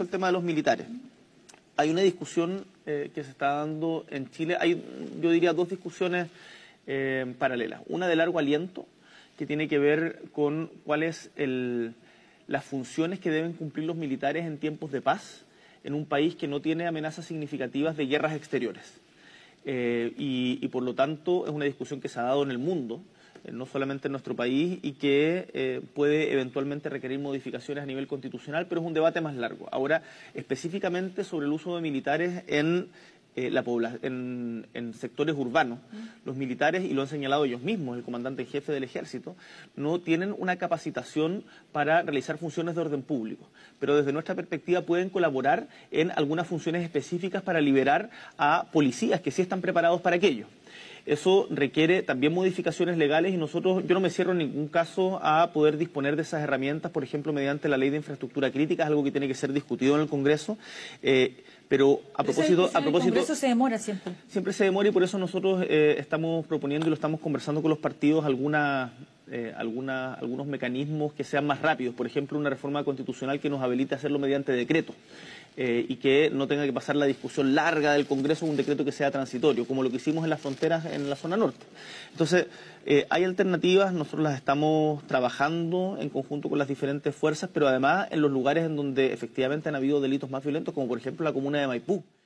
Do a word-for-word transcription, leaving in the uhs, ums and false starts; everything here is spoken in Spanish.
respecto al tema de los militares, hay una discusión eh, que se está dando en Chile, hay, yo diría, dos discusiones eh, paralelas. Una de largo aliento, que tiene que ver con cuáles el, las funciones que deben cumplir los militares en tiempos de paz en un país que no tiene amenazas significativas de guerras exteriores. Eh, y, y por lo tanto es una discusión que se ha dado en el mundo, eh, no solamente en nuestro país, y que eh, puede eventualmente requerir modificaciones a nivel constitucional, pero es un debate más largo. Ahora, específicamente sobre el uso de militares en, eh, la pobla en, en sectores urbanos, mm. los militares, y lo han señalado ellos mismos, el comandante en jefe del ejército, no tienen una capacitación para realizar funciones de orden público, pero desde nuestra perspectiva pueden colaborar en algunas funciones específicas para liberar a policías que sí están preparados para aquello. Eso requiere también modificaciones legales y nosotros, yo no me cierro en ningún caso a poder disponer de esas herramientas, por ejemplo, mediante la ley de infraestructura crítica, es algo que tiene que ser discutido en el Congreso, eh, pero a propósito... a propósito el Congreso se demora siempre. Siempre se demora y por eso nosotros eh, estamos proponiendo y lo estamos conversando con los partidos algunas... Eh, alguna, algunos mecanismos que sean más rápidos, por ejemplo, una reforma constitucional que nos habilite a hacerlo mediante decreto eh, y que no tenga que pasar la discusión larga del Congreso, un decreto que sea transitorio, como lo que hicimos en las fronteras en la zona norte. Entonces, eh, hay alternativas, nosotros las estamos trabajando en conjunto con las diferentes fuerzas, pero además en los lugares en donde efectivamente han habido delitos más violentos, como por ejemplo la comuna de Maipú.